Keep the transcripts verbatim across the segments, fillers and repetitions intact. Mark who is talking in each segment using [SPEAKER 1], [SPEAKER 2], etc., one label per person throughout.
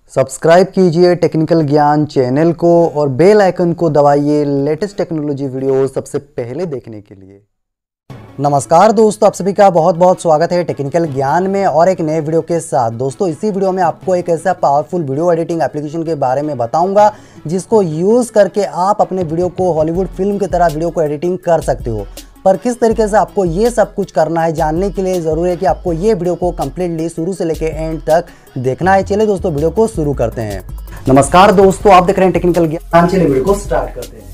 [SPEAKER 1] Subscribe कीजिए technical ज्ञान channel को और बेल आइकन को दबाइए लेटेस्ट टेक्नोलॉजी वीडियो सबसे पहले देखने के लिए। नमस्कार दोस्तों, आप सभी का बहुत बहुत स्वागत है टेक्निकल ज्ञान में और एक नए वीडियो के साथ। दोस्तों इसी वीडियो में आपको एक ऐसा पावरफुल वीडियो एडिटिंग एप्लीकेशन के बारे में बताऊंगा जिसको यूज़ करके आप अपने वीडियो को हॉलीवुड फिल्म की तरह वीडियो को एडिटिंग कर सकते हो। पर किस तरीके से आपको ये सब कुछ करना है जानने के लिए ज़रूरी है कि आपको ये वीडियो को कम्प्लीटली शुरू से लेकर एंड तक देखना है। चलिए दोस्तों वीडियो को शुरू करते हैं। नमस्कार दोस्तों, आप देख रहे हैं टेक्निकल ज्ञान। चलिए वीडियो को स्टार्ट करते हैं।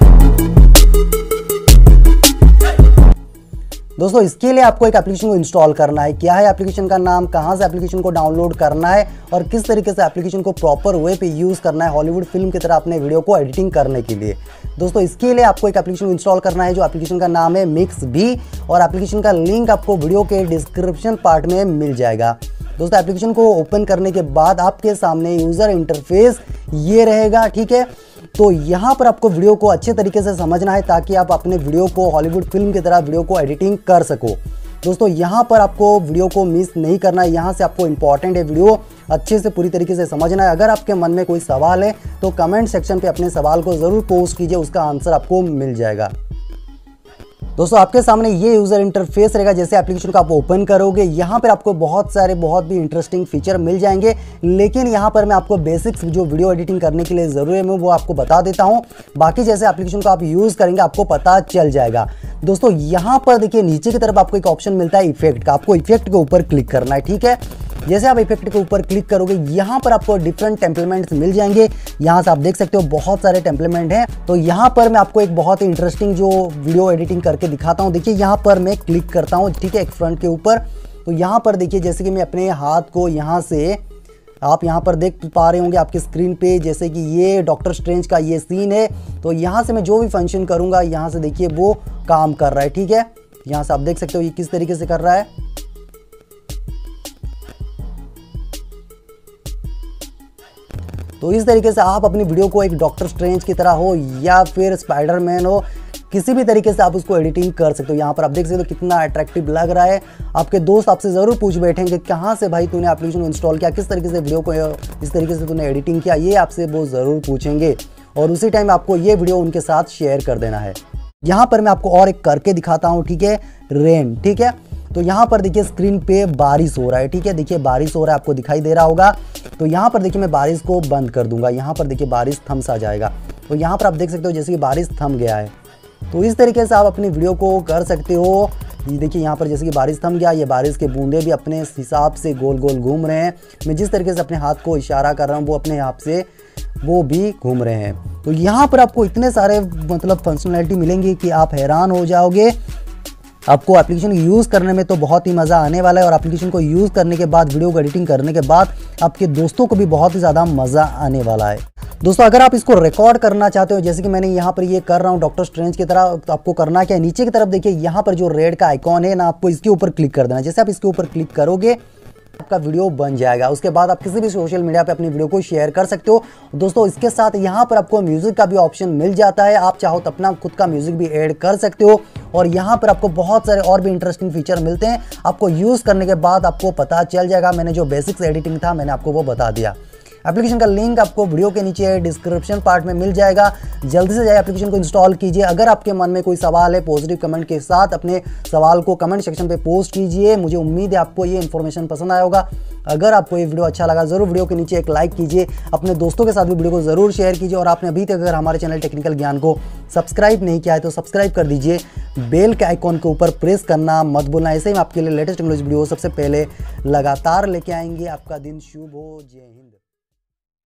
[SPEAKER 1] दोस्तों इसके लिए आपको एक एप्लीकेशन को इंस्टॉल करना है। क्या है एप्लीकेशन का नाम, कहां से एप्लीकेशन को डाउनलोड करना है और किस तरीके से एप्लीकेशन को प्रॉपर वे पे यूज़ करना है हॉलीवुड फिल्म की तरह अपने वीडियो को एडिटिंग करने के लिए। दोस्तों इसके लिए आपको एक एप्लीकेशन को इंस्टॉल करना है जो एप्लीकेशन का नाम है MixV और एप्लीकेशन का लिंक आपको वीडियो के डिस्क्रिप्शन पार्ट में मिल जाएगा। दोस्तों एप्लीकेशन को ओपन करने के बाद आपके सामने यूज़र इंटरफेस ये रहेगा, ठीक है। तो यहाँ पर आपको वीडियो को अच्छे तरीके से समझना है ताकि आप अपने वीडियो को हॉलीवुड फिल्म की तरह वीडियो को एडिटिंग कर सको। दोस्तों यहाँ पर आपको वीडियो को मिस नहीं करना है, यहाँ से आपको इंपॉर्टेंट है वीडियो अच्छे से पूरी तरीके से समझना है। अगर आपके मन में कोई सवाल है तो कमेंट सेक्शन पे अपने सवाल को ज़रूर पोस्ट कीजिए, उसका आंसर आपको मिल जाएगा। दोस्तों आपके सामने ये यूज़र इंटरफेस रहेगा। जैसे एप्लीकेशन को आप ओपन करोगे यहाँ पर आपको बहुत सारे बहुत भी इंटरेस्टिंग फीचर मिल जाएंगे, लेकिन यहाँ पर मैं आपको बेसिक्स जो वीडियो एडिटिंग करने के लिए ज़रूरी है मैं वो आपको बता देता हूँ। बाकी जैसे एप्लीकेशन को आप यूज़ करेंगे आपको पता चल जाएगा। दोस्तों यहाँ पर देखिए नीचे की तरफ आपको एक ऑप्शन मिलता है इफेक्ट का, आपको इफेक्ट के ऊपर क्लिक करना है, ठीक है। जैसे आप इफेक्ट के ऊपर क्लिक करोगे यहाँ पर आपको डिफरेंट टेम्पलेमेंट्स मिल जाएंगे। यहाँ से आप देख सकते हो बहुत सारे टेम्पलेमेंट हैं। तो यहाँ पर मैं आपको एक बहुत ही इंटरेस्टिंग जो वीडियो एडिटिंग करके दिखाता हूँ। देखिए यहाँ पर मैं क्लिक करता हूँ, ठीक है, एक फ्रंट के ऊपर। तो यहाँ पर देखिए जैसे कि मैं अपने हाथ को यहाँ से आप यहाँ पर देख पा रहे होंगे आपके स्क्रीन पे, जैसे कि ये डॉक्टर स्ट्रेंज का ये सीन है। तो यहाँ से मैं जो भी फंक्शन करूँगा यहाँ से देखिए वो काम कर रहा है, ठीक है। यहाँ से आप देख सकते हो ये किस तरीके से कर रहा है। तो इस तरीके से आप अपनी वीडियो को एक डॉक्टर स्ट्रेंज की तरह हो या फिर स्पाइडरमैन हो, किसी भी तरीके से आप उसको एडिटिंग कर सकते हो। यहाँ पर आप देख सकते हो कितना अट्रैक्टिव लग रहा है। आपके दोस्त आपसे ज़रूर पूछ बैठेंगे कहाँ से भाई तूने एप्लीकेशन को इंस्टॉल किया, किस तरीके से वीडियो को इस तरीके से तूने एडिटिंग किया, ये आपसे वो ज़रूर पूछेंगे और उसी टाइम आपको ये वीडियो उनके साथ शेयर कर देना है। यहाँ पर मैं आपको और एक करके दिखाता हूँ, ठीक है, रेन, ठीक है। तो यहाँ पर देखिए स्क्रीन पे बारिश हो रहा है, ठीक है, देखिए बारिश हो रहा है, आपको दिखाई दे रहा होगा। तो यहाँ पर देखिए मैं बारिश को बंद कर दूंगा, यहाँ पर देखिए बारिश थम सा जाएगा। तो यहाँ पर आप देख सकते हो जैसे कि बारिश थम गया है। तो इस तरीके से आप अपनी वीडियो को कर सकते हो। ये देखिए यहाँ पर जैसे कि बारिश थम गया, ये बारिश के बूंदे भी अपने हिसाब से गोल गोल घूम रहे हैं। मैं जिस तरीके से अपने हाथ को इशारा कर रहा हूँ वो अपने हाथ से वो भी घूम रहे हैं। तो यहाँ पर आपको इतने सारे मतलब फंक्शनैलिटी मिलेंगी कि आप हैरान हो जाओगे। आपको एप्लीकेशन यूज़ करने में तो बहुत ही मज़ा आने वाला है और एप्लीकेशन को यूज़ करने के बाद वीडियो को एडिटिंग करने के बाद आपके दोस्तों को भी बहुत ही ज़्यादा मज़ा आने वाला है। दोस्तों अगर आप इसको रिकॉर्ड करना चाहते हो जैसे कि मैंने यहाँ पर ये कर रहा हूँ डॉक्टर स्ट्रेंज की तरह, तो आपको करना क्या है, नीचे की तरफ देखिए यहाँ पर जो रेड का आइकॉन है ना, आपको इसके ऊपर क्लिक कर देना। जैसे आप इसके ऊपर क्लिक करोगे आपका वीडियो बन जाएगा। उसके बाद आप किसी भी सोशल मीडिया पे अपनी वीडियो को शेयर कर सकते हो। दोस्तों इसके साथ यहाँ पर आपको म्यूज़िक का भी ऑप्शन मिल जाता है, आप चाहो तो अपना खुद का म्यूज़िक भी ऐड कर सकते हो और यहाँ पर आपको बहुत सारे और भी इंटरेस्टिंग फीचर मिलते हैं। आपको यूज़ करने के बाद आपको पता चल जाएगा। मैंने जो बेसिक्स एडिटिंग था मैंने आपको वो बता दिया। एप्लीकेशन का लिंक आपको वीडियो के नीचे डिस्क्रिप्शन पार्ट में मिल जाएगा। जल्दी से जाए एप्लीकेशन को इंस्टॉल कीजिए। अगर आपके मन में कोई सवाल है पॉजिटिव कमेंट के साथ अपने सवाल को कमेंट सेक्शन पे पोस्ट कीजिए। मुझे उम्मीद है आपको ये इन्फॉर्मेशन पसंद आया होगा। अगर आपको ये वीडियो अच्छा लगा ज़रूर वीडियो के नीचे एक लाइक कीजिए, अपने दोस्तों के साथ भी वीडियो को ज़रूर शेयर कीजिए और आपने अभी तक अगर हमारे चैनल टेक्निकल ज्ञान को सब्सक्राइब नहीं किया है तो सब्सक्राइब कर दीजिए। बेल के आइकॉन के ऊपर प्रेस करना मत भूलना। ऐसे ही आपके लिए लेटेस्ट टेक्नोलॉजी वीडियो सबसे पहले लगातार लेके आएंगे। आपका दिन शुभ हो। जय हिंद।